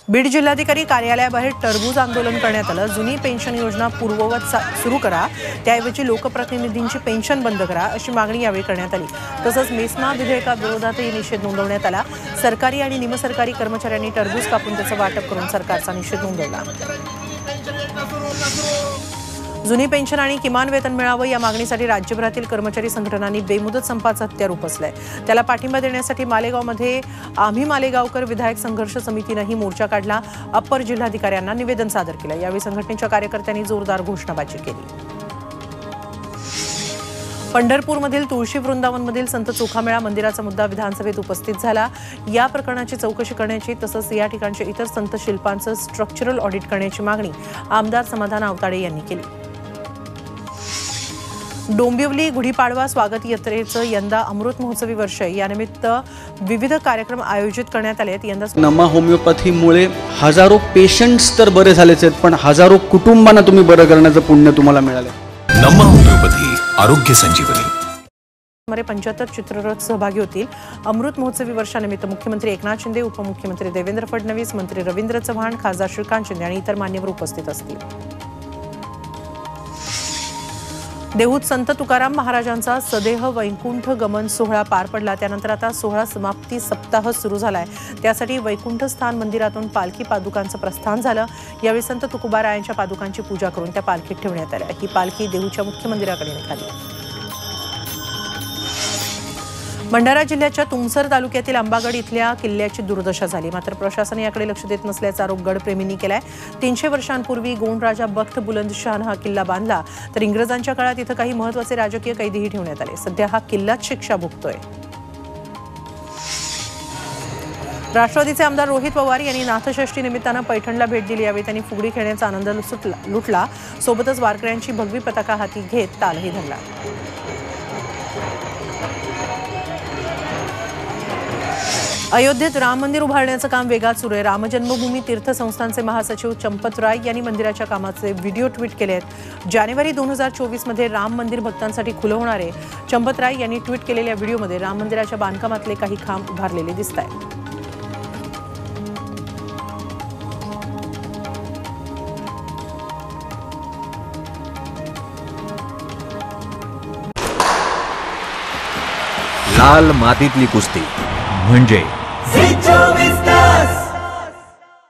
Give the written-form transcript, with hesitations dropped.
बीड जिल्हाधिकारी कार्यालयाबाहेर टरबूज आंदोलन करण्यात आलं। जुनी पेन्शन योजना पूर्ववत सुरू करा, त्याऐवजी लोकप्रतिनिधींची पेन्शन बंद करा अशी मागणी यावेळी करण्यात आली। तसंच मेस्मा विधेयकाविरोधातही निषेध नोंदवण्यात आला। सरकारी आणि निमसरकारी कर्मचाऱ्यांनी टरबूज कापून त्याचं वाटप करून सरकारचा निषेध नोंदवला। जुनी पेन्शन आणि किमान वेतन मिळावं या मागणीसाठी राज्यभरातील कर्मचारी संघटनांनी बेमुदत संपाचं हत्यार उपसलंय। त्याला पाठिंबा देण्यासाठी मालेगावमध्ये आम्ही मालेगावकर विधायक संघर्ष समितीनेही मोर्चा काढला। अप्पर जिल्हाधिकाऱ्यांना निवेदन सादर केलं। यावेळी संघटनेच्या कार्यकर्त्यांनी जोरदार घोषणाबाजी केली। पंढरपूरमधील तुळशी वृंदावनमधील संत चोखामेळा मंदिराचा मुद्दा विधानसभेत उपस्थित झाला। या प्रकरणाची चौकशी करण्याची तसंच या ठिकाणच्या इतर संत शिल्पांचं स्ट्रक्चरल ऑडिट करण्याची मागणी आमदार समाधान आवताडे यांनी केली। डोंबिवली गुढीपाडवा स्वागत यात्रेचं यंदा अमृत महोत्सवी वर्ष आहे। यानिमित्त विविध कार्यक्रम आयोजित करण्यात आले आहेत। यंदा नमा होमिओपॅथीमुळे हजारो पेशंट्स तर बरे झालेच आहेत, पण हजारो कुटुंबांना तुम्ही बरं करण्याचं पुण्य तुम्हाला मिळाले। नमा होमिओपॅथी आरोग्य संजीवनी। सुमारे 75 चित्ररथ सहभागी होतील। अमृत महोत्सवी वर्षानिमित्त मुख्यमंत्री एकनाथ शिंदे, उपमुख्यमंत्री देवेंद्र फडणवीस, मंत्री रवींद्र चव्हाण, खासदार श्रीकांत शिंदे आणि इतर मान्यवर उपस्थित असतील। देहूत संत तुकाराम महाराजांचा सदेह वैकुंठ गमन सोहळा पार पडला। त्यानंतर आता सोहळा समाप्ती सप्ताह सुरू झालाय। त्यासाठी वैकुंठ स्थान मंदिरातून पालखी पादुकांचं प्रस्थान झालं। यावेळी संत तुकोबारायांच्या पादुकांची पूजा करून त्या पालखीत ठेवण्यात आल्या। ही पालखी देहूच्या मुख्य मंदिराकडे निघाली। भंडारा जिल्ह्याच्या तुमसर तालुक्यातील अंबागड इथल्या किल्ल्याची दुर्दशा झाली, मात्र प्रशासन याकडे लक्ष देत नसल्याचा आरोप गडप्रेमींनी केलाय। 300 वर्षांपूर्वी गोंडराजा बख्त बुलंदशाहनं हा किल्ला बांधला, तर इंग्रजांच्या काळात इथं काही महत्त्वाचे राजकीय कैदीही ठेवण्यात आले। सध्या हा किल्लाच शिक्षा भोगतोय। राष्ट्रवादीचे आमदार रोहित पवार यांनी नाथषष्ठी निमित्तानं पैठणला भेट दिली। यावेळी त्यांनी फुगडी खेळण्याचा आनंद लुटला। सोबतच वारकऱ्यांची भगवी पताका हाती घेत तालही धरला। अयोध्येत राम मंदिर उभारण्याचं काम वेगात सुरू आहे। रामजन्मभूमी तीर्थ संस्थानचे महासचिव चंपत राय यांनी मंदिराच्या कामाचे व्हिडिओ ट्विट केले आहेत। जानेवारी 2024 मध्ये राम मंदिर भक्तांसाठी खुलं होणार आहे। चंपत राय यांनी ट्विट केलेल्या व्हिडिओमध्ये राम मंदिराच्या बांधकामातले काही खांब उभारलेले दिसत आहेत। लाल मातीतली कुस्ती म्हणजे